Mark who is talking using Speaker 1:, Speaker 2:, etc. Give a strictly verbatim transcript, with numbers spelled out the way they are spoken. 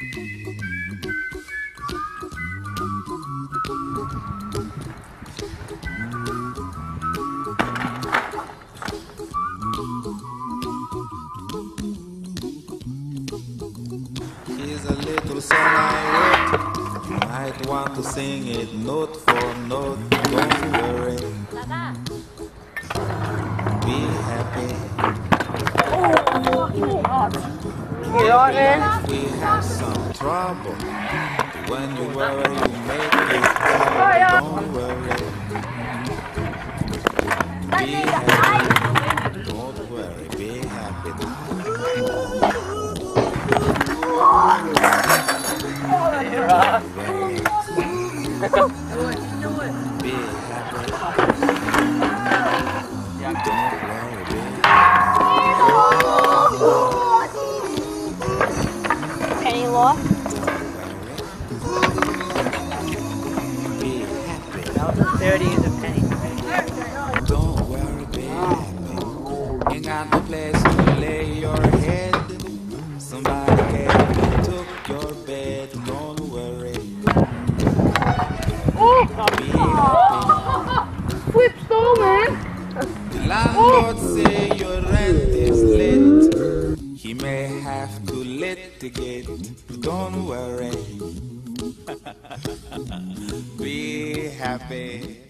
Speaker 1: Here's a little song I wrote. You might want to sing it note for note. Don't worry. Be happy. If we have some trouble, when you worry, you make it better. Don't worry. Be happy. Don't worry. Be happy. Be
Speaker 2: Penny lost.
Speaker 1: Be happy.
Speaker 3: thirty is a penny.
Speaker 1: Don't worry, be happy. Ain't got no place to lay your head. Somebody came and took your bed. Don't worry. Be happy.
Speaker 2: Flip stole, man.
Speaker 1: The landlord say your rent is late. He may have to litigate. Don't worry. Be happy.